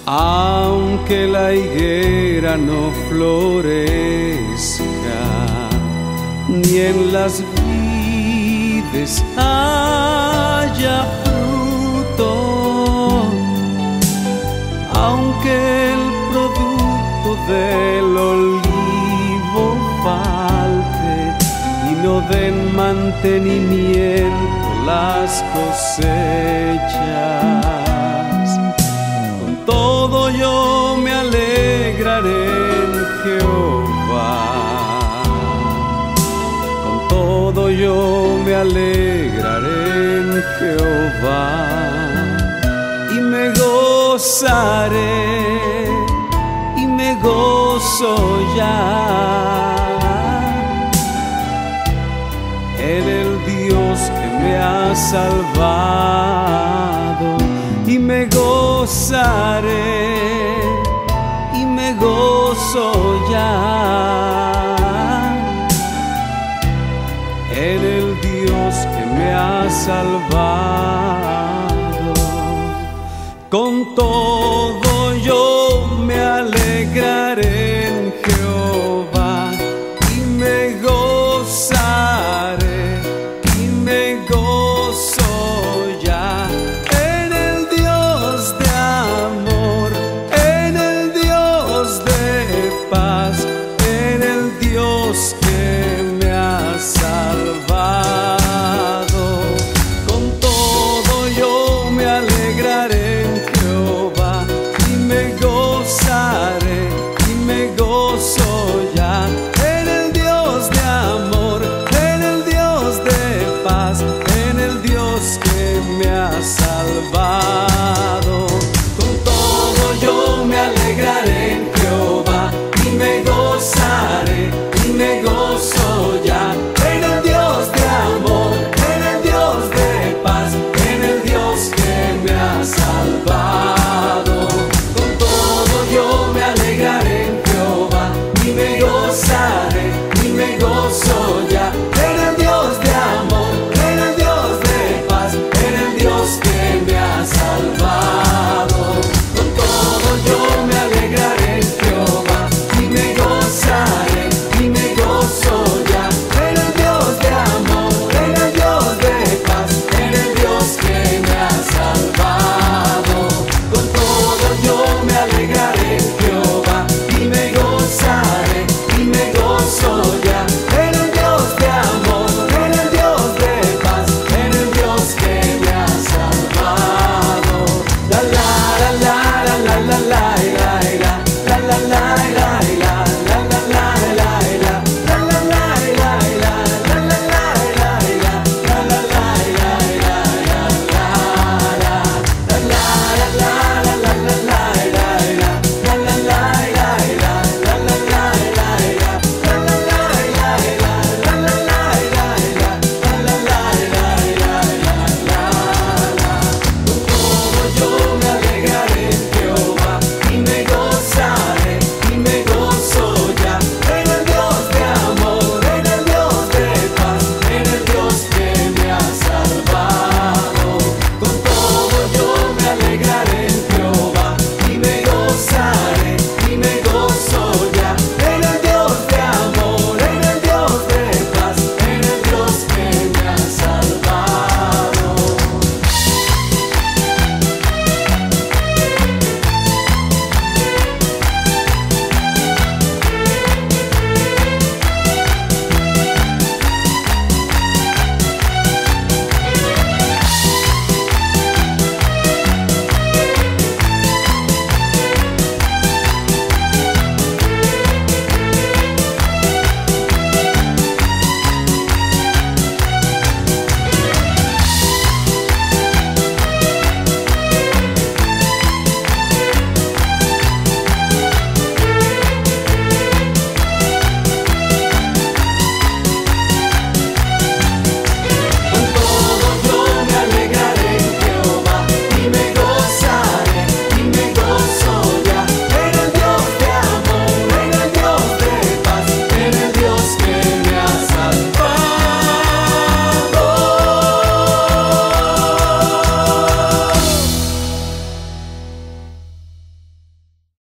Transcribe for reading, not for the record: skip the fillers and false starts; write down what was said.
Aunque la higuera no florezca, ni en las vides haya fruto, aunque el producto del olivo falte y no den mantenimiento las cosechas, con todo yo me alegraré en Jehová. Con todo yo me alegraré en Jehová y me gozaré y me gozo ya en el Dios que me ha salvado, y me gozaré y me gozo ya en el Dios que me ha salvado. Con todo yo me alegraré en Jehová y me gozaré y me gozo ya en el Dios de amor, en el Dios de paz, en el Dios que me ha salvado. Con todo yo me alegraré en Jehová y me gozaré y me gozo ya en el Dios de amor, en el Dios de paz, en el Dios que me ha salvado.